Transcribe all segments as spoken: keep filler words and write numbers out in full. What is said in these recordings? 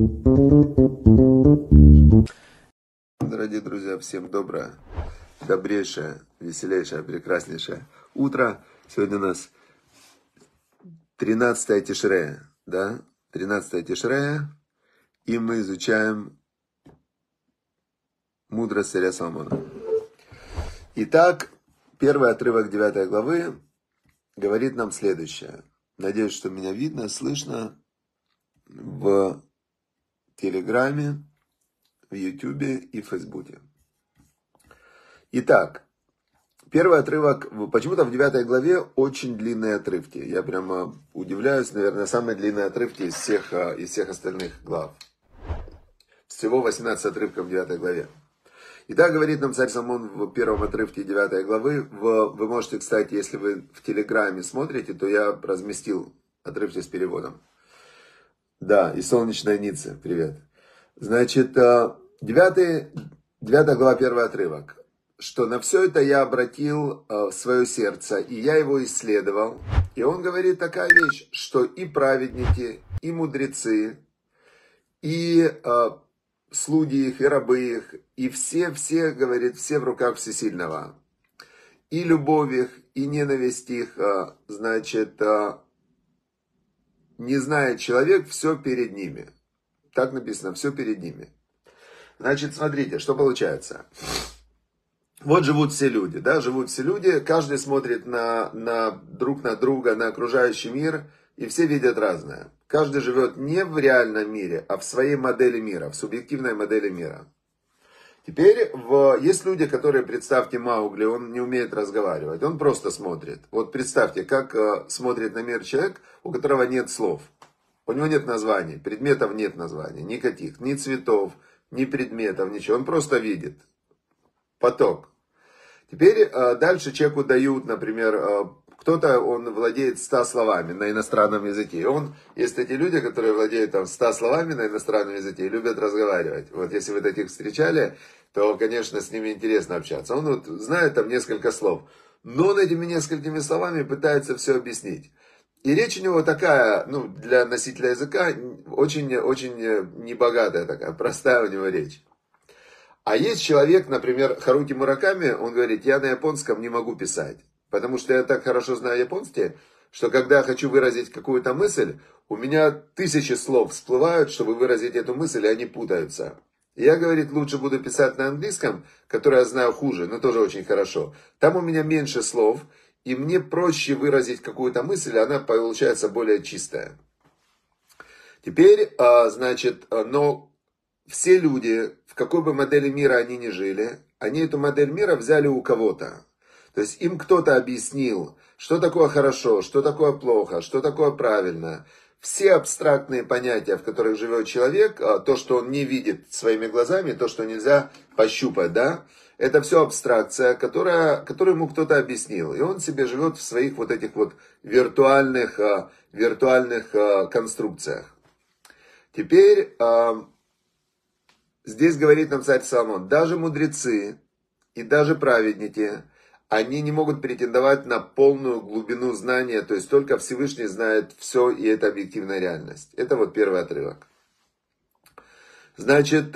Дорогие друзья, всем доброе, добрейшее, веселейшее, прекраснейшее утро. Сегодня у нас тринадцатое Тишрея, да, тринадцатое Тишрея, и мы изучаем мудрость царя Соломона. Итак, первый отрывок девятой главы говорит нам следующее. Надеюсь, что меня видно, слышно в Телеграме, в Ютубе и в Фейсбуке. Итак, первый отрывок, почему-то в девятой главе очень длинные отрывки. Я прямо удивляюсь, наверное, самые длинные отрывки из всех, из всех остальных глав. Всего восемнадцать отрывков в девятой главе. Итак, говорит нам царь Соломон в первом отрывке девятой главы. Вы можете, кстати, если вы в Телеграме смотрите, то я разместил отрывки с переводом. Да, и солнечная Ницца, привет. Значит, девятая глава, первый отрывок. Что на все это я обратил свое сердце, и я его исследовал. И он говорит такая вещь, что и праведники, и мудрецы, и слуги их, и рабы их, и все-все, говорит, все в руках Всесильного. И любовь их, и ненависть их, значит, не знает человек, все перед ними. Так написано, все перед ними. Значит, смотрите, что получается. Вот живут все люди, да, живут все люди, каждый смотрит на, на друг на друга, на окружающий мир, и все видят разное. Каждый живет не в реальном мире, а в своей модели мира, в субъективной модели мира. Теперь в, есть люди, которые, представьте, Маугли, он не умеет разговаривать, он просто смотрит. Вот представьте, как э, смотрит на мир человек, у которого нет слов. У него нет названий, предметов нет названий, никаких, ни цветов, ни предметов, ничего. Он просто видит поток. Теперь э, дальше человеку дают, например, э, кто-то, он владеет ста словами на иностранном языке. И он, есть эти люди, которые владеют там ста словами на иностранном языке и любят разговаривать. Вот если вы таких встречали, то, конечно, с ними интересно общаться. Он вот знает там несколько слов, но он этими несколькими словами пытается все объяснить. И речь у него такая, ну, для носителя языка, очень-очень небогатая такая, простая у него речь. А есть человек, например, Харуки Мураками, он говорит, я на японском не могу писать. Потому что я так хорошо знаю японский, что когда я хочу выразить какую-то мысль, у меня тысячи слов всплывают, чтобы выразить эту мысль, и они путаются. И я, говорит, лучше буду писать на английском, который я знаю хуже, но тоже очень хорошо. Там у меня меньше слов, и мне проще выразить какую-то мысль, и она получается более чистая. Теперь, значит, но все люди, в какой бы модели мира они ни жили, они эту модель мира взяли у кого-то. То есть им кто-то объяснил, что такое хорошо, что такое плохо, что такое правильно. Все абстрактные понятия, в которых живет человек, то, что он не видит своими глазами, то, что нельзя пощупать, да, это все абстракция, которая, которую ему кто-то объяснил. И он себе живет в своих вот этих вот виртуальных, виртуальных конструкциях. Теперь здесь говорит нам царь Соломон, даже мудрецы и даже праведники, они не могут претендовать на полную глубину знания, то есть только Всевышний знает все, и это объективная реальность. Это вот первый отрывок. Значит,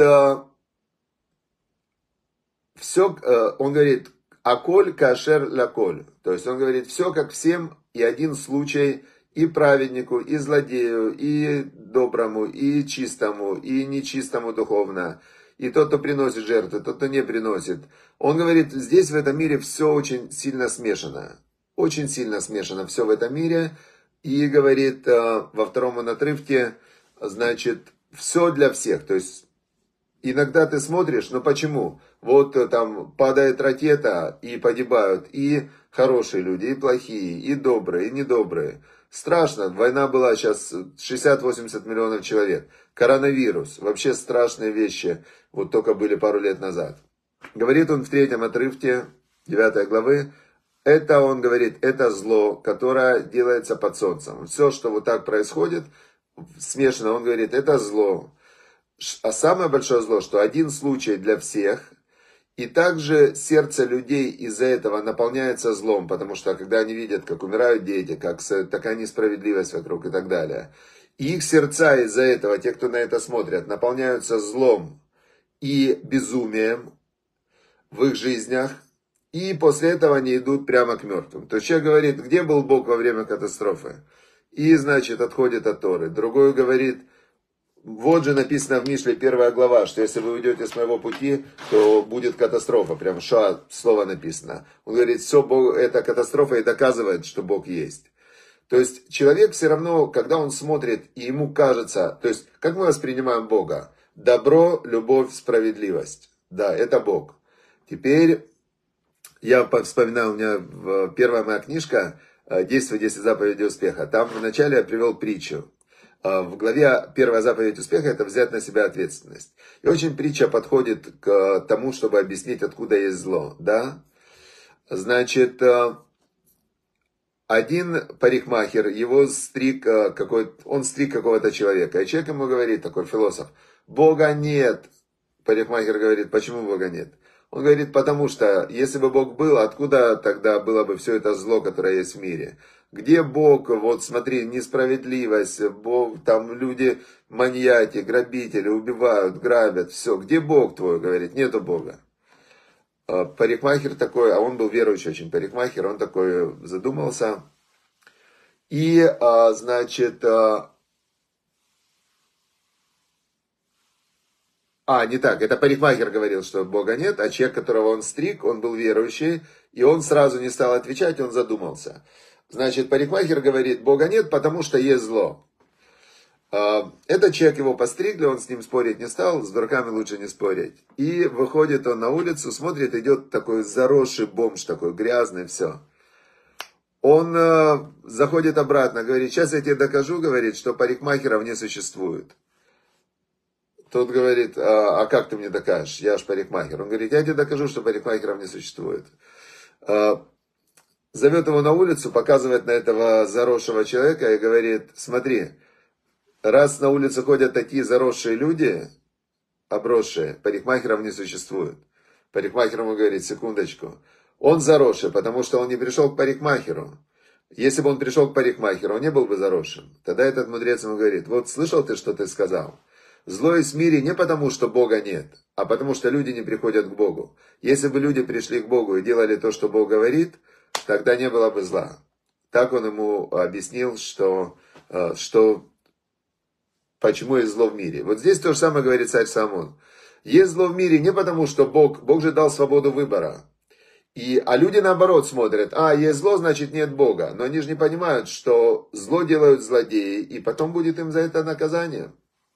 все, он говорит, аколь кашер лаколь, то есть он говорит, все как всем, и один случай и праведнику, и злодею, и доброму, и чистому, и нечистому духовно. И тот, кто приносит жертвы, тот, кто не приносит. Он говорит, здесь в этом мире все очень сильно смешано. Очень сильно смешано все в этом мире. И говорит во втором отрывке, значит, все для всех. То есть, иногда ты смотришь, но почему? Вот там падает ракета, и погибают и хорошие люди, и плохие, и добрые, и недобрые. Страшно, война была сейчас, шестьдесят-восемьдесят миллионов человек. Коронавирус, вообще страшные вещи, вот только были пару лет назад. Говорит он в третьем отрывке, девятой главы, это он говорит, это зло, которое делается под солнцем. Все, что вот так происходит, смешано, он говорит, это зло. А самое большое зло, что один случай для всех, и также сердце людей из-за этого наполняется злом, потому что когда они видят, как умирают дети, как такая несправедливость вокруг и так далее. И их сердца из-за этого, те, кто на это смотрят, наполняются злом и безумием в их жизнях. И после этого они идут прямо к мертвым. То есть человек говорит, где был Бог во время катастрофы? И, значит, отходит от Торы. Другой говорит, вот же написано в Мишле первая глава, что если вы уйдете с моего пути, то будет катастрофа. Прям ша, слово написано. Он говорит, все, Бог, это катастрофа и доказывает, что Бог есть. То есть человек все равно, когда он смотрит, и ему кажется, то есть как мы воспринимаем Бога? Добро, любовь, справедливость. Да, это Бог. Теперь я вспоминаю, у меня первая моя книжка «Действуй, десять заповедей успеха». Там вначале я привел притчу. В главе «Первая заповедь успеха» это взять на себя ответственность. И очень притча подходит к тому, чтобы объяснить, откуда есть зло. Да? Значит, один парикмахер, его стриг какой-то, он стриг какого-то человека. И человек ему говорит, такой философ, Бога нет. Парикмахер говорит, почему Бога нет? Он говорит, потому что, если бы Бог был, откуда тогда было бы все это зло, которое есть в мире? Где Бог? Вот смотри, несправедливость, Бог, там люди маньяки, грабители, убивают, грабят, все. Где Бог твой? Говорит, нету Бога. Парикмахер такой, а он был верующий очень парикмахер, он такой задумался. И, значит... А, не так, это парикмахер говорил, что Бога нет, а человек, которого он стриг, он был верующий, и он сразу не стал отвечать, он задумался. Значит, парикмахер говорит, Бога нет, потому что есть зло. Этот человек его постригли, он с ним спорить не стал, с дураками лучше не спорить. И выходит он на улицу, смотрит, идет такой заросший бомж, такой грязный, все. Он заходит обратно, говорит, сейчас я тебе докажу, говорит, что парикмахеров не существует. Тот говорит, а, а как ты мне докажешь? Я ж парикмахер. Он говорит, я тебе докажу, что парикмахеров не существует. А, зовет его на улицу, показывает на этого заросшего человека и говорит, смотри, раз на улице ходят такие заросшие люди, обросшие, парикмахеров не существует. Парикмахер ему говорит, секундочку, он заросший, потому что он не пришел к парикмахеру. Если бы он пришел к парикмахеру, он не был бы заросшим. Тогда этот мудрец ему говорит, вот слышал ты, что ты сказал? Зло есть в мире не потому, что Бога нет, а потому, что люди не приходят к Богу. Если бы люди пришли к Богу и делали то, что Бог говорит, тогда не было бы зла. Так он ему объяснил, что, что почему есть зло в мире. Вот здесь то же самое говорит царь Соломон. Есть зло в мире не потому, что Бог, Бог же дал свободу выбора. И, а люди наоборот смотрят, а, есть зло, значит нет Бога. Но они же не понимают, что зло делают злодеи, и потом будет им за это наказание.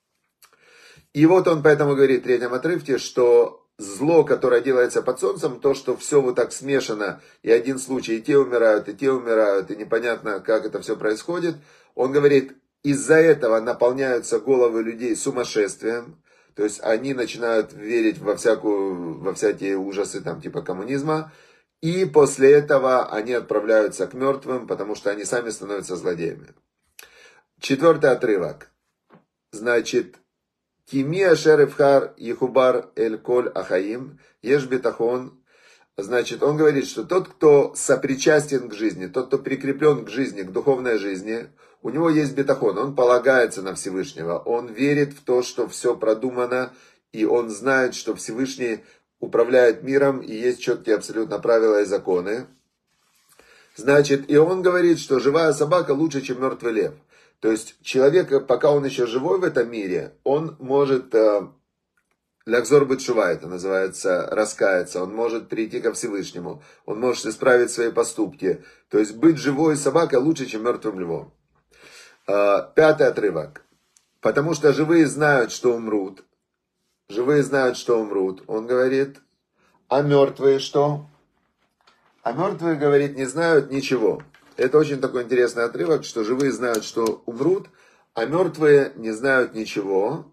И вот он поэтому говорит в третьем отрывке, что зло, которое делается под солнцем, то, что все вот так смешано, и один случай, и те умирают, и те умирают, и непонятно, как это все происходит. Он говорит, из-за этого наполняются головы людей сумасшествием, то есть они начинают верить во, всякую, во всякие ужасы там, типа коммунизма, и после этого они отправляются к мертвым, потому что они сами становятся злодеями. Четвертый отрывок. Значит, Кими ашер эвхар ехубар эль коль ахаим, еш бетахон. Значит, он говорит, что тот, кто сопричастен к жизни, тот, кто прикреплен к жизни, к духовной жизни, у него есть бетахон, он полагается на Всевышнего, он верит в то, что все продумано, и он знает, что Всевышний управляет миром, и есть четкие абсолютно правила и законы. Значит, и он говорит, что живая собака лучше, чем мертвый лев. То есть человек, пока он еще живой в этом мире, он может, лягзор бет шува, это называется, раскаяться, он может прийти ко Всевышнему, он может исправить свои поступки. То есть быть живой собакой лучше, чем мертвым львом. Пятый отрывок. Потому что живые знают, что умрут. Живые знают, что умрут. Он говорит, а мертвые что? А мертвые, говорит, не знают ничего. Это очень такой интересный отрывок, что живые знают, что умрут, а мертвые не знают ничего.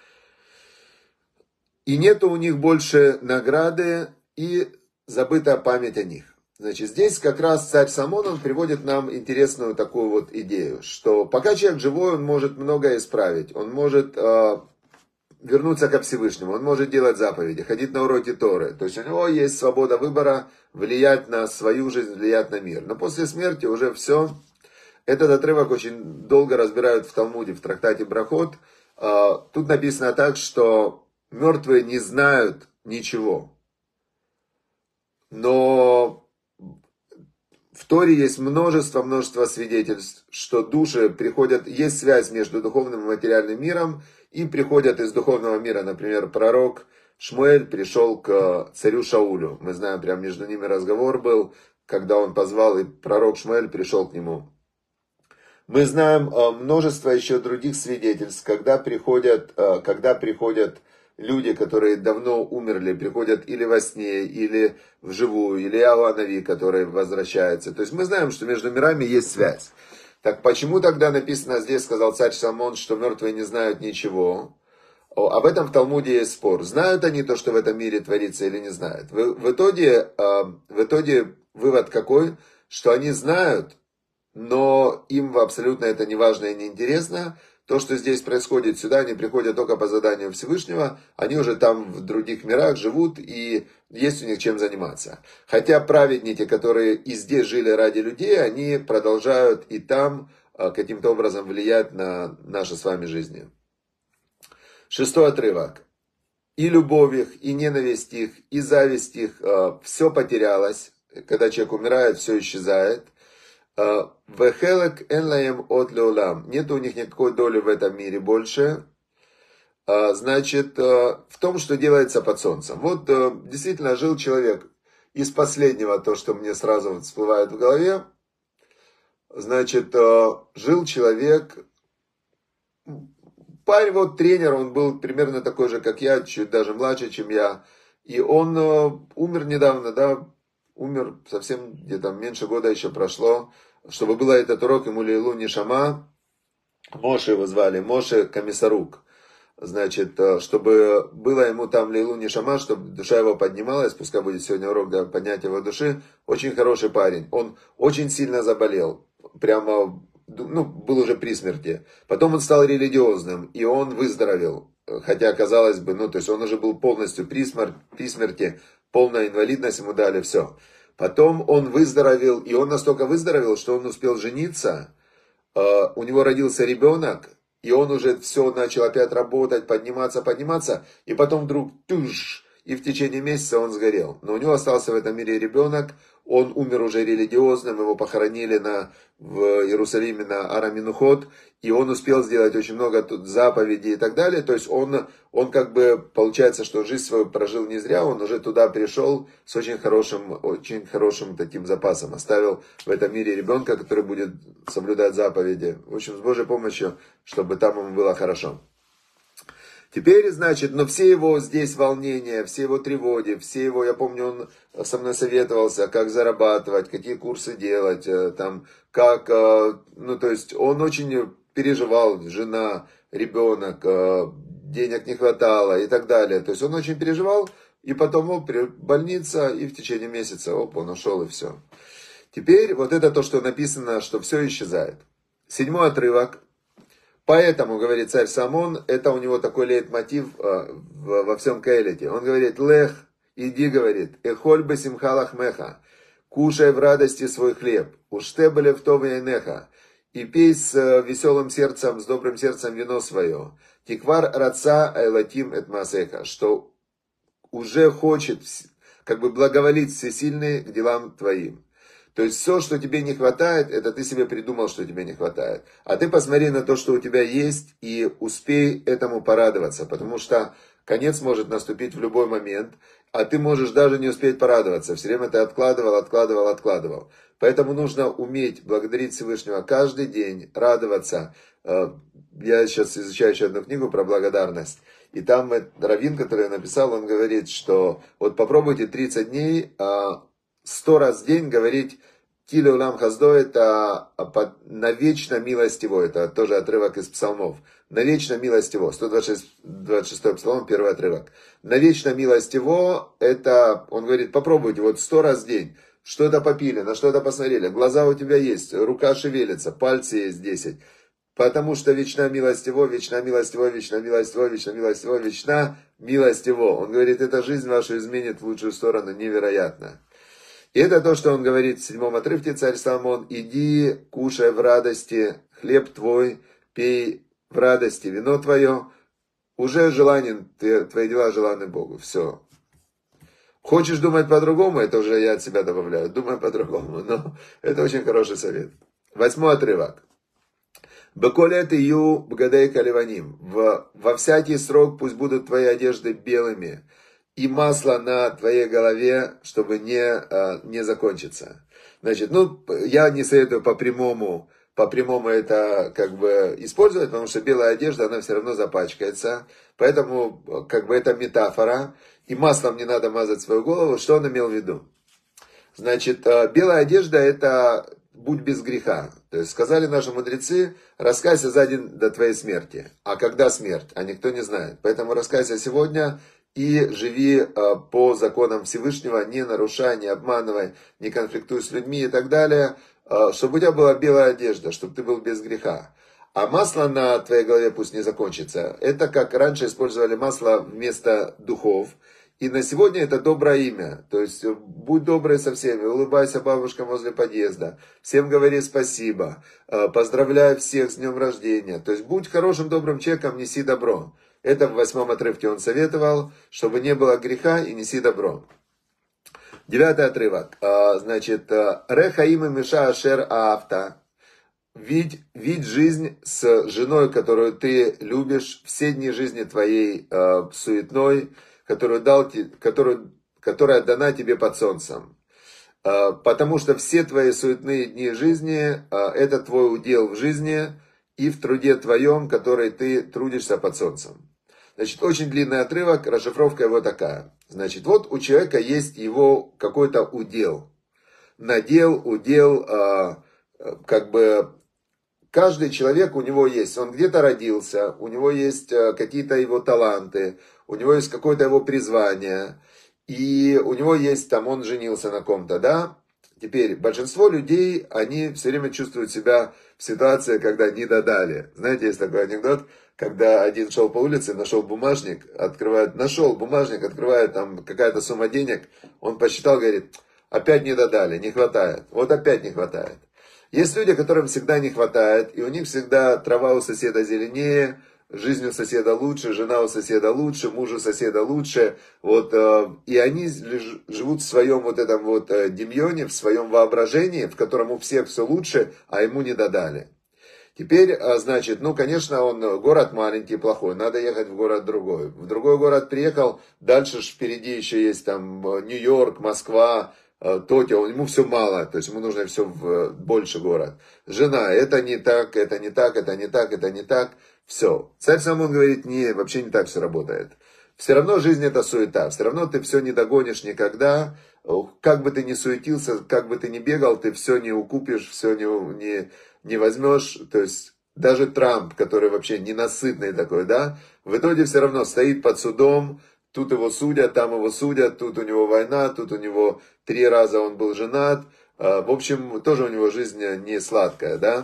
И нету у них больше награды, и забыта память о них. Значит, здесь как раз царь Соломон, он приводит нам интересную такую вот идею, что пока человек живой, он может многое исправить, он может э, вернуться ко Всевышнему, он может делать заповеди, ходить на уроки Торы. То есть у него есть свобода выбора влиять на свою жизнь, влиять на мир. Но после смерти уже все, Этот отрывок очень долго разбирают в Талмуде, в трактате Брахот. Тут написано так, что мертвые не знают ничего. Но в Торе есть множество, множество свидетельств, что души приходят, есть связь между духовным и материальным миром, и приходят из духовного мира, например, пророк Шмуэль пришел к царю Шаулю. Мы знаем, прям между ними разговор был, когда он позвал, и пророк Шмуэль пришел к нему. Мы знаем множество еще других свидетельств, когда приходят, когда приходят люди, которые давно умерли, приходят или во сне, или вживую, или Иоаннави, который возвращается. То есть мы знаем, что между мирами есть связь. Так почему тогда написано здесь, сказал царь Соломон, что мертвые не знают ничего? Об этом в Талмуде есть спор. Знают они то, что в этом мире творится, или не знают? В, в, итоге, в итоге вывод какой? Что они знают, но им абсолютно это не важно и не интересно. То, что здесь происходит, сюда они приходят только по заданию Всевышнего, они уже там в других мирах живут, и есть у них чем заниматься. Хотя праведники, которые и здесь жили ради людей, они продолжают и там каким-то образом влиять на наши с вами жизни. Шестой отрывок. И любовь их, и ненависть их, и зависть их, все потерялось. Когда человек умирает, все исчезает. Вехелек энлаем от леулам. Нет у них никакой доли в этом мире больше. Значит, в том, что делается под солнцем. Вот действительно жил человек. Из последнего, то, что мне сразу всплывает в голове. Значит, жил человек... Парень, вот тренер, он был примерно такой же, как я, чуть даже младше, чем я. И он умер недавно, да, умер совсем где-то меньше года еще прошло. Чтобы был этот урок, ему лейлу нишама, Моше его звали, Моше Комиссарук. Значит, чтобы было ему там лейлу нишама, чтобы душа его поднималась, пускай будет сегодня урок для поднятия его души. Очень хороший парень, он очень сильно заболел, прямо, ну, был уже при смерти. Потом он стал религиозным, и он выздоровел. Хотя, казалось бы, ну, то есть он уже был полностью при, смер- при смерти, полная инвалидность ему дали, все. Потом он выздоровел, и он настолько выздоровел, что он успел жениться, у него родился ребенок, и он уже все начал опять работать, подниматься, подниматься, и потом вдруг туш, и в течение месяца он сгорел. Но у него остался в этом мире ребенок, он умер уже религиозным, его похоронили на, в Иерусалиме на Ара-Менухот, и он успел сделать очень много тут заповедей и так далее. То есть он, он как бы, получается, что жизнь свою прожил не зря, он уже туда пришел с очень хорошим, очень хорошим таким запасом. Оставил в этом мире ребенка, который будет соблюдать заповеди. В общем, с Божьей помощью, чтобы там ему было хорошо. Теперь, значит, но все его здесь волнения, все его тревоги, все его, я помню, он со мной советовался, как зарабатывать, какие курсы делать, там, как, ну, то есть, он очень переживал, жена, ребенок, денег не хватало и так далее. То есть, он очень переживал, и потом, оп, больница, и в течение месяца, оп, он ушел, и все. Теперь, вот это то, что написано, что все исчезает. Седьмой отрывок. Поэтому, говорит царь Соломон, это у него такой лейтмотив э, во всем Каэлите. Он говорит, лех, иди, говорит, эхоль бы симхалах меха, кушай в радости свой хлеб, уште были в то вейнеха, и пей с э, веселым сердцем, с добрым сердцем вино свое, тиквар раца айлатим эт масеха, что уже хочет, как бы благоволить всесильный к делам твоим. То есть все, что тебе не хватает, это ты себе придумал, что тебе не хватает. А ты посмотри на то, что у тебя есть, и успей этому порадоваться. Потому что конец может наступить в любой момент, а ты можешь даже не успеть порадоваться. Все время ты откладывал, откладывал, откладывал. Поэтому нужно уметь благодарить Всевышнего каждый день, радоваться. Я сейчас изучаю еще одну книгу про благодарность. И там раввин, который я написал, он говорит, что вот попробуйте тридцать дней... Сто раз в день говорить «Киле улам хаздо» — это «навечно милостиво», это тоже отрывок из псалмов. «Навечно милостиво», сто двадцать шестой псалом, первый отрывок. «Навечно милостиво» — это, он говорит, попробуйте вот сто раз в день. Что-то попили, на что-то посмотрели, глаза у тебя есть, рука шевелится, пальцы есть десять. Потому что вечна милость его, вечна милость его, вечна милость его, вечна милость его, вечна милость его. Он говорит, эта жизнь вашу изменит в лучшую сторону невероятно. И это то, что он говорит в седьмом отрывке, царь Соломон: «Иди, кушай в радости, хлеб твой, пей в радости, вино твое, уже желанен, твои дела желаны Богу». Все. Хочешь думать по-другому, это уже я от себя добавляю, думай по-другому, но это очень хороший совет. Восьмой отрывок. «Беколет ию бгадей каливаним». Во всякий срок пусть будут твои одежды белыми, и масло на твоей голове, чтобы не, не закончиться. Значит, ну, я не советую по прямому, по прямому это как бы использовать, потому что белая одежда, она все равно запачкается. Поэтому, как бы, это метафора. И маслом не надо мазать свою голову. Что он имел в виду? Значит, белая одежда — это будь без греха. То есть сказали наши мудрецы: раскайся за день до твоей смерти. А когда смерть? А никто не знает. Поэтому раскайся сегодня и живи по законам Всевышнего, не нарушай, не обманывай, не конфликтуй с людьми и так далее, чтобы у тебя была белая одежда, чтобы ты был без греха. А масло на твоей голове пусть не закончится. Это как раньше использовали масло вместо духов. И на сегодня это доброе имя. То есть будь добрый со всеми, улыбайся бабушкам возле подъезда, всем говори спасибо, поздравляй всех с днем рождения. То есть будь хорошим, добрым человеком, неси добро. Это в восьмом отрывке он советовал, чтобы не было греха, и неси добро. Девятый отрывок. Значит, «Рехаим и Миша Ашер Аавта». Видь, видь жизнь с женой, которую ты любишь, все дни жизни твоей э, суетной, которую дал, которую, которая дана тебе под солнцем. Э, потому что все твои суетные дни жизни э, это твой удел в жизни и в труде твоем, который ты трудишься под солнцем. Значит, очень длинный отрывок, расшифровка его такая. Значит, вот у человека есть его какой-то удел. Надел, удел, э, как бы... Каждый человек, у него есть, он где-то родился, у него есть какие-то его таланты, у него есть какое-то его призвание, и у него есть там, он женился на ком-то, да? Теперь, большинство людей, они все время чувствуют себя в ситуации, когда не додали. Знаете, есть такой анекдот, когда один шел по улице, нашел бумажник, открывает, нашел бумажник, открывает там какая-то сумма денег, он посчитал, говорит: опять не додали, не хватает, вот опять не хватает. Есть люди, которым всегда не хватает, и у них всегда трава у соседа зеленее, жизнь у соседа лучше, жена у соседа лучше, муж у соседа лучше. Вот, и они живут в своем вот этом вот демьоне, в своем воображении, в котором у всех все лучше, а ему не додали. Теперь, значит, ну, конечно, он город маленький, плохой, надо ехать в город другой. В другой город приехал, дальше впереди еще есть там Нью-Йорк, Москва, Токио, ему все мало, то есть ему нужно все в больше город. Жена: это не так, это не так, это не так, это не так. Все. Царь Соломон говорит: не, вообще не так все работает. Все равно жизнь это суета, все равно ты все не догонишь никогда. Как бы ты ни суетился, как бы ты ни бегал, ты все не укупишь, все не, не, не возьмешь. То есть даже Трамп, который вообще ненасытный такой, да, в итоге все равно стоит под судом. Тут его судят, там его судят, тут у него война, тут у него три раза он был женат. В общем, тоже у него жизнь не сладкая, да.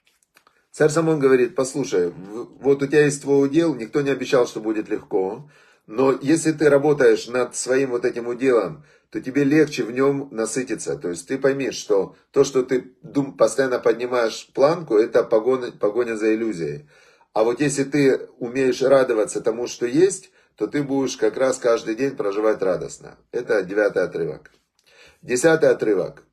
Царь Соломон говорит: послушай, вот у тебя есть твой удел, никто не обещал, что будет легко. Но если ты работаешь над своим вот этим уделом, то тебе легче в нем насытиться. То есть ты поймешь, что то, что ты дум, постоянно поднимаешь планку, это погоня, погоня за иллюзией. А вот если ты умеешь радоваться тому, что есть, то ты будешь как раз каждый день проживать радостно. Это девятый отрывок. Десятый отрывок.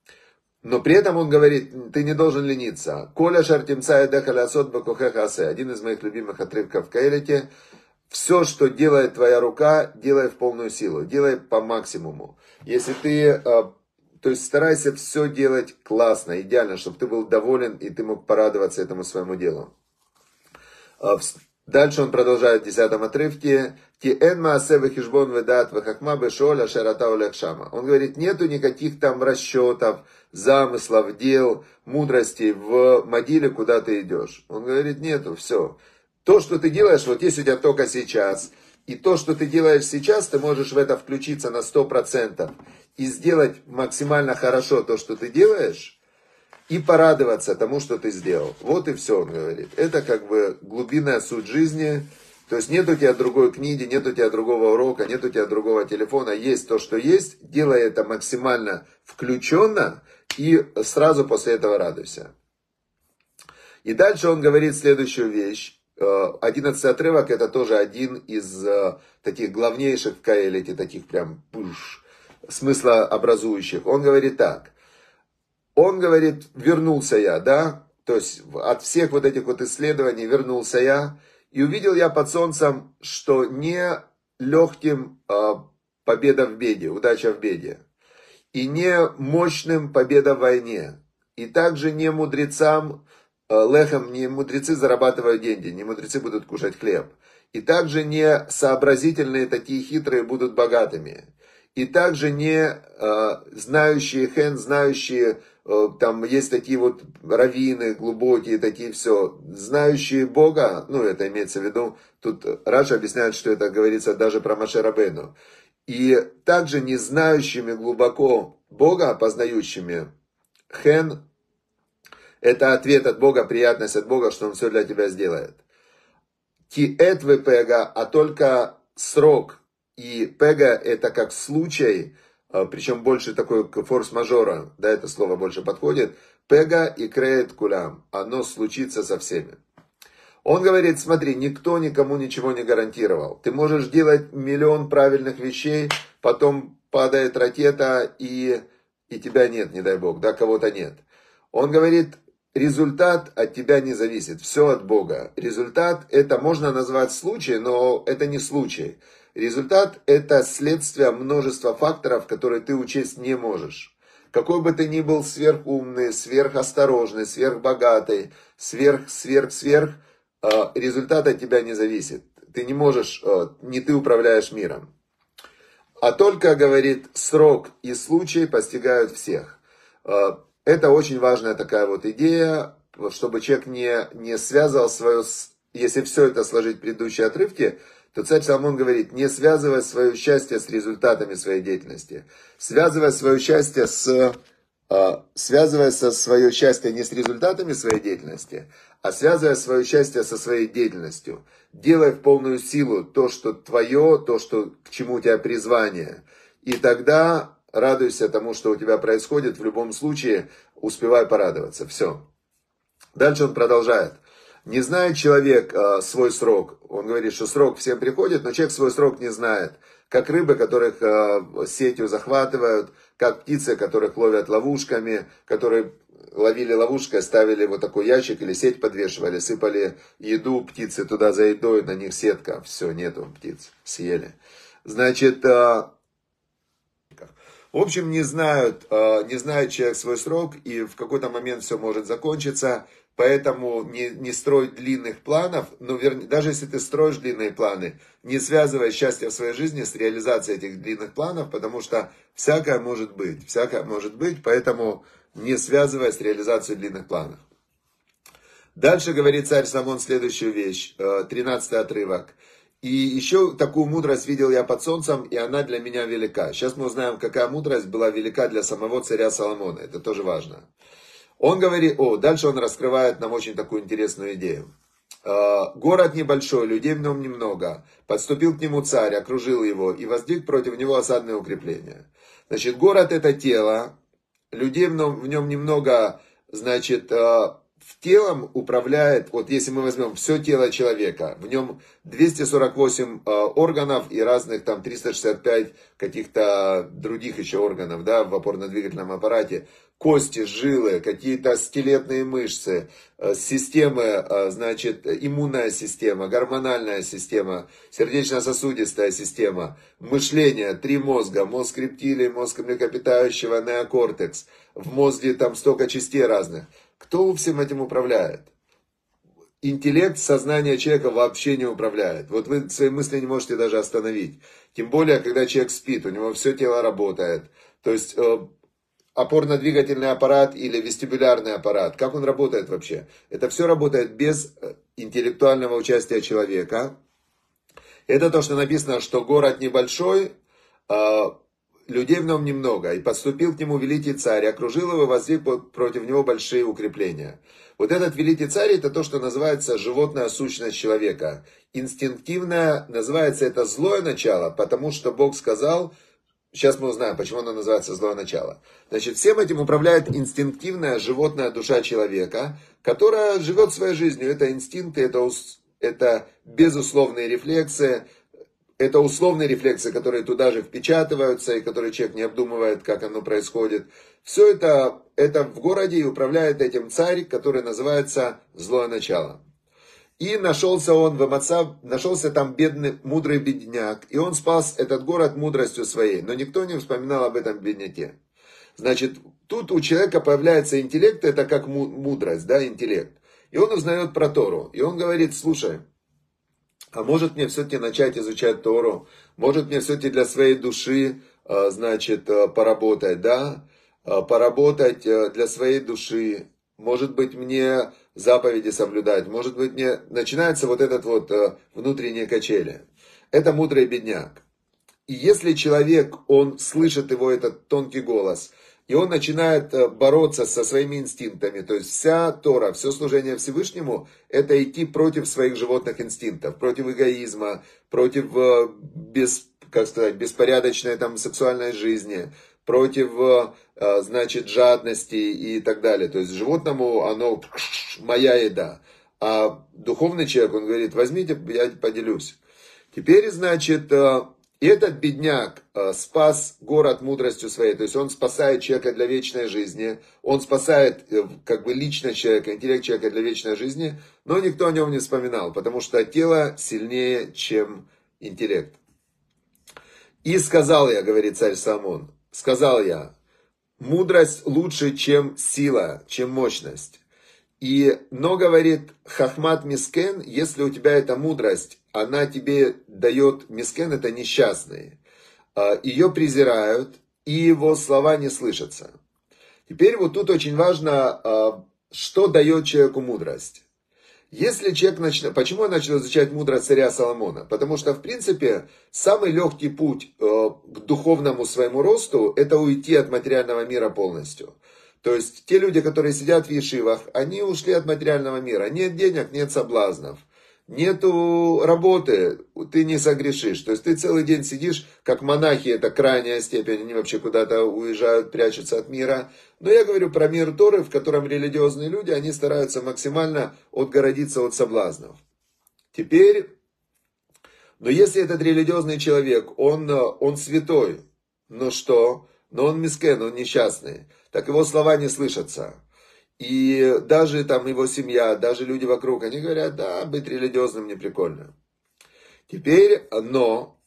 Но при этом он говорит: ты не должен лениться. Коля шартимца и дехалясот бакухехасе. Один из моих любимых отрывков в Каэлите. Все, что делает твоя рука, делай в полную силу. Делай по максимуму. Если ты, то есть старайся все делать классно, идеально, чтобы ты был доволен и ты мог порадоваться этому своему делу. Дальше он продолжает в десятом отрывке. Он говорит: нету никаких там расчетов, замыслов, дел, мудрости в могиле, куда ты идешь. Он говорит: нету, все. То, что ты делаешь, вот есть у тебя только сейчас. И то, что ты делаешь сейчас, ты можешь в это включиться на сто процентов. И сделать максимально хорошо то, что ты делаешь. И порадоваться тому, что ты сделал. Вот и все, он говорит. Это как бы глубинная суть жизни. То есть нет у тебя другой книги, нет у тебя другого урока, нет у тебя другого телефона, есть то, что есть, делай это максимально включенно и сразу после этого радуйся. И дальше он говорит следующую вещь. Одиннадцатый отрывок, это тоже один из таких главнейших в Каэлите, таких прям пуш, смыслообразующих. Он говорит так. Он говорит, вернулся я, да, то есть от всех вот этих вот исследований вернулся я, и увидел я под солнцем, что не легким победа в беде, удача в беде, и не мощным победа в войне, и также не мудрецам, лехом, не мудрецы зарабатывают деньги, не мудрецы будут кушать хлеб. И также не сообразительные, такие хитрые будут богатыми. И также не э, знающие хен, знающие, э, там есть такие вот раввины глубокие, такие все, знающие Бога, ну это имеется в виду, тут Раша объясняет, что это говорится даже про Моше Рабейну. И также не знающими глубоко Бога, познающими хен, это ответ от Бога, приятность от Бога, что Он все для тебя сделает. Ки эт ве пега, а только срок. И пега это как случай, причем больше такой форс-мажора, да, это слово больше подходит. Пега и креет кулям, оно случится со всеми. Он говорит, смотри, никто никому ничего не гарантировал. Ты можешь делать миллион правильных вещей, потом падает ракета и, и тебя нет, не дай Бог, да, кого-то нет. Он говорит, результат от тебя не зависит, все от Бога. Результат это можно назвать случай, но это не случай. Результат это следствие множества факторов, которые ты учесть не можешь. Какой бы ты ни был сверхумный, сверхосторожный, сверхбогатый, сверх, сверх, сверх, результат от тебя не зависит. Ты не можешь, не ты управляешь миром. А только, говорит, срок и случай постигают всех. Это очень важная такая вот идея, чтобы человек не, не связывал свое, если все это сложить в предыдущие отрывки, то царь Соломон говорит, не связывай свое счастье с результатами своей деятельности. Связывай свое счастье с, связывай свое счастье не с результатами своей деятельности, а связывай свое счастье со своей деятельностью. Делай в полную силу то, что твое, то, что, к чему у тебя призвание. И тогда радуйся тому, что у тебя происходит, в любом случае успевай порадоваться. Все. Дальше он продолжает. Не знает человек э, свой срок. Он говорит, что срок всем приходит, но человек свой срок не знает. Как рыбы, которых э, сетью захватывают, как птицы, которых ловят ловушками, которые ловили ловушкой, ставили вот такой ящик или сеть подвешивали, сыпали еду, птицы туда за едой, на них сетка. Все, нету птиц, съели. Значит... Э, В общем, не знают, не знает человек свой срок, и в какой-то момент все может закончиться, поэтому не, не строй длинных планов, но вернее, даже если ты строишь длинные планы, не связывай счастье в своей жизни с реализацией этих длинных планов, потому что всякое может быть, всякое может быть, поэтому не связывай с реализацией длинных планов. Дальше говорит царь Соломон следующую вещь, тринадцатый отрывок. И еще такую мудрость видел я под солнцем, и она для меня велика. Сейчас мы узнаем, какая мудрость была велика для самого царя Соломона. Это тоже важно. Он говорит, о, дальше он раскрывает нам очень такую интересную идею. Город небольшой, людей в нем немного. Подступил к нему царь, окружил его и воздвиг против него осадные укрепления. Значит, город это тело, людей в нем, в нем немного, значит... В телом управляет, вот если мы возьмем все тело человека, в нем двести сорок восемь э, органов и разных там триста шестьдесят пять каких-то других еще органов, да, в опорно-двигательном аппарате, кости, жилы, какие-то скелетные мышцы, э, системы, э, значит, иммунная система, гормональная система, сердечно-сосудистая система, мышление, три мозга, мозг рептилий, мозг млекопитающего, неокортекс, в мозге там столько частей разных. Кто всем этим управляет? Интеллект, сознание человека вообще не управляет. Вот вы свои мысли не можете даже остановить. Тем более, когда человек спит, у него все тело работает. То есть, э, опорно-двигательный аппарат или вестибулярный аппарат, как он работает вообще? Это все работает без интеллектуального участия человека. Это то, что написано, что город небольшой, э, людей в нем немного, и подступил к нему великий царь, окружил его и воздвиг против него большие укрепления. Вот этот великий царь, это то, что называется животная сущность человека. Инстинктивное, называется это злое начало, потому что Бог сказал, сейчас мы узнаем, почему оно называется злое начало. Значит, всем этим управляет инстинктивная животная душа человека, которая живет своей жизнью. Это инстинкты, это, это безусловные рефлексы, это условные рефлексы, которые туда же впечатываются, и которые человек не обдумывает, как оно происходит. Все это, это в городе, и управляет этим царь, который называется злое начало. И нашелся он в Амаца, нашелся там бедный, мудрый бедняк, и он спас этот город мудростью своей, но никто не вспоминал об этом бедняке. Значит, тут у человека появляется интеллект, это как мудрость, да, интеллект. И он узнает про Тору, и он говорит, слушай, а может мне все-таки начать изучать Тору, может мне все-таки для своей души, значит, поработать, да, поработать для своей души, может быть мне заповеди соблюдать, может быть мне... Начинается вот этот вот внутренние качели. Это мудрый бедняк. И если человек, он слышит его, этот тонкий голос, и он начинает бороться со своими инстинктами, то есть вся Тора, все служение Всевышнему, это идти против своих животных инстинктов, против эгоизма, против без, как сказать, беспорядочной там, сексуальной жизни, против, значит, жадности и так далее. То есть животному оно моя еда. А духовный человек, он говорит, возьмите, я поделюсь. Теперь, значит, этот бедняк спас город мудростью своей. То есть он спасает человека для вечной жизни. Он спасает как бы личность человека, интеллект человека для вечной жизни. Но никто о нем не вспоминал, потому что тело сильнее, чем интеллект. И сказал я, говорит царь Соломон, сказал я, мудрость лучше, чем сила, чем мощность. И, но, говорит, хахмат мискен, если у тебя эта мудрость, она тебе дает, мискен это несчастный, ее презирают, и его слова не слышатся. Теперь вот тут очень важно, что дает человеку мудрость. Если человек начнет... Почему я начал изучать мудрость царя Соломона? Потому что, в принципе, самый легкий путь к духовному своему росту, это уйти от материального мира полностью. То есть, те люди, которые сидят в ешивах, они ушли от материального мира. Нет денег, нет соблазнов. Нету работы, ты не согрешишь. То есть, ты целый день сидишь, как монахи, это крайняя степень, они вообще куда-то уезжают, прячутся от мира. Но я говорю про мир Торы, в котором религиозные люди, они стараются максимально отгородиться от соблазнов. Теперь, но если этот религиозный человек, он, он святой, ну что, но он мискен, он несчастный, так его слова не слышатся. И даже там его семья, даже люди вокруг, они говорят, да, быть религиозным не прикольно. Теперь, но,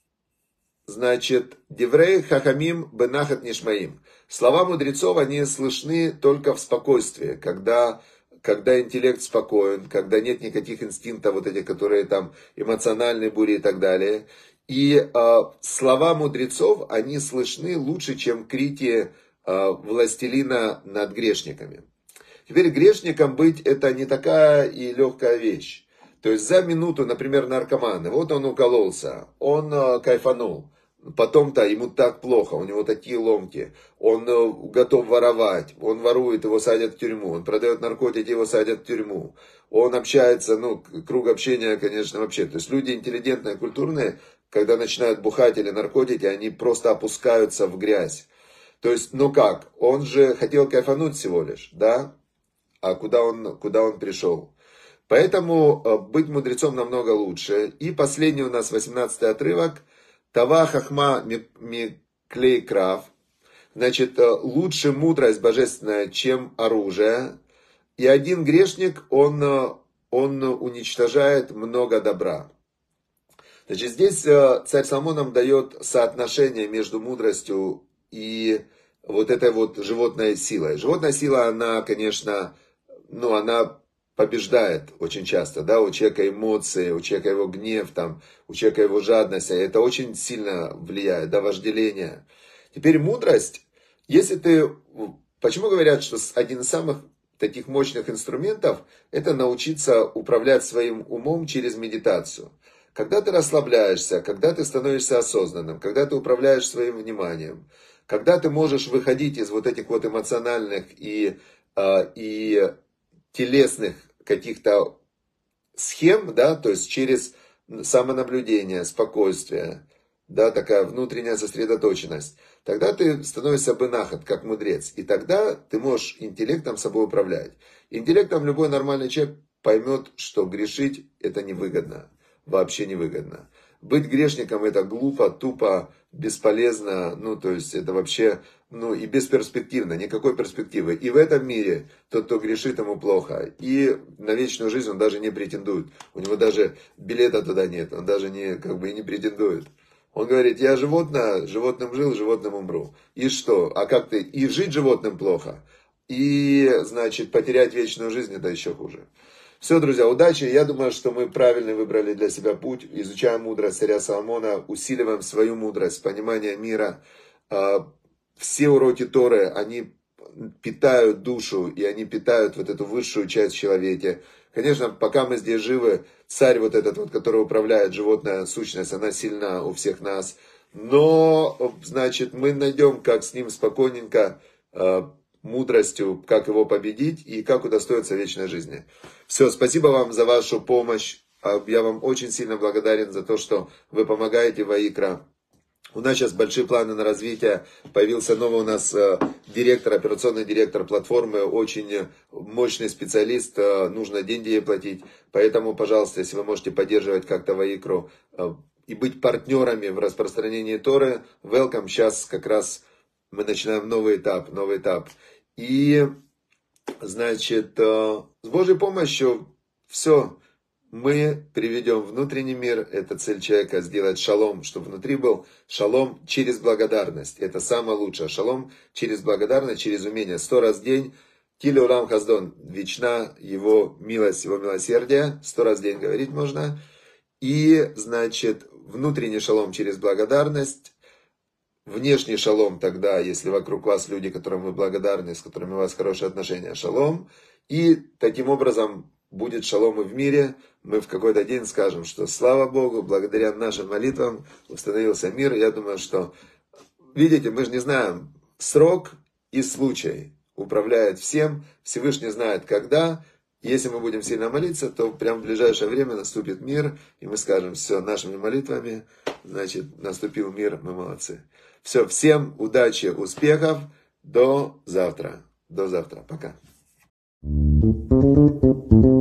значит, Деврей хахамим бенахат нишмаим. Слова мудрецов, они слышны только в спокойствии, когда, когда интеллект спокоен, когда нет никаких инстинктов, вот этих, которые там эмоциональные бури и так далее. И э, слова мудрецов, они слышны лучше, чем крики э, властелина над грешниками. Теперь грешником быть это не такая и легкая вещь. То есть за минуту, например, наркоман, вот он укололся, он э, кайфанул. Потом-то ему так плохо, у него такие ломки, он э, готов воровать, он ворует, его садят в тюрьму, он продает наркотики, его садят в тюрьму. Он общается, ну, круг общения, конечно, вообще. То есть люди интеллигентные, культурные, когда начинают бухать или наркотики, они просто опускаются в грязь. То есть, ну как, он же хотел кайфануть всего лишь, да? А куда он, куда он пришел? Поэтому э, быть мудрецом намного лучше. И последний у нас восемнадцатый отрывок. Тава хахма миклей крав. Значит, э, лучше мудрость божественная, чем оружие. И один грешник, он, э, он уничтожает много добра. Значит, здесь э, царь Соломон нам дает соотношение между мудростью и вот этой вот животной силой. Животная сила, она, конечно... Ну, она побеждает очень часто, да, у человека эмоции, у человека его гнев, там, у человека его жадность, это очень сильно влияет, да, вожделение. Теперь мудрость, если ты, почему говорят, что один из самых таких мощных инструментов, это научиться управлять своим умом через медитацию. Когда ты расслабляешься, когда ты становишься осознанным, когда ты управляешь своим вниманием, когда ты можешь выходить из вот этих вот эмоциональных и, и телесных каких-то схем, да, то есть через самонаблюдение, спокойствие, да, такая внутренняя сосредоточенность, тогда ты становишься бенахат, как мудрец, и тогда ты можешь интеллектом собой управлять. Интеллектом любой нормальный человек поймет, что грешить это невыгодно, вообще невыгодно. Быть грешником это глупо, тупо, бесполезно, ну то есть это вообще, ну и бесперспективно, никакой перспективы. И в этом мире тот, кто грешит, ему плохо. И на вечную жизнь он даже не претендует. У него даже билета туда нет, он даже не, как бы и не претендует. Он говорит, я животное, животным жил, животным умру. И что? А как ты? И жить животным плохо, и, значит, потерять вечную жизнь это еще хуже. Все, друзья, удачи. Я думаю, что мы правильно выбрали для себя путь. Изучаем мудрость царя Соломона, усиливаем свою мудрость, понимание мира. Все уроки Торы, они питают душу, и они питают вот эту высшую часть в человеке. Конечно, пока мы здесь живы, царь вот этот вот, который управляет, животная сущность, она сильна у всех нас. Но, значит, мы найдем, как с ним спокойненько, мудростью, как его победить и как удостоиться вечной жизни. Все, спасибо вам за вашу помощь. Я вам очень сильно благодарен за то, что вы помогаете Ваикра. У нас сейчас большие планы на развитие. Появился новый у нас директор, операционный директор платформы, очень мощный специалист, нужно деньги ей платить. Поэтому, пожалуйста, если вы можете поддерживать как-то Ваикру и быть партнерами в распространении Торы, welcome. Сейчас как раз мы начинаем новый этап, новый этап. И, значит, с Божьей помощью все мы приведем внутренний мир. Это цель человека, сделать шалом, чтобы внутри был шалом через благодарность. Это самое лучшее. Шалом через благодарность, через умение. Сто раз в день. Кили улам хаздон. Вечна его милость, его милосердие. Сто раз в день говорить можно. И, значит, внутренний шалом через благодарность. Внешний шалом тогда, если вокруг вас люди, которым вы благодарны, с которыми у вас хорошие отношения, шалом. И таким образом будет шалом и в мире. Мы в какой-то день скажем, что слава Богу, благодаря нашим молитвам установился мир. Я думаю, что, видите, мы же не знаем, срок и случай управляют всем. Всевышний знает, когда. Если мы будем сильно молиться, то прямо в ближайшее время наступит мир. И мы скажем, все, нашими молитвами, значит, наступил мир, мы молодцы. Все, всем удачи, успехов. До завтра. До завтра. Пока.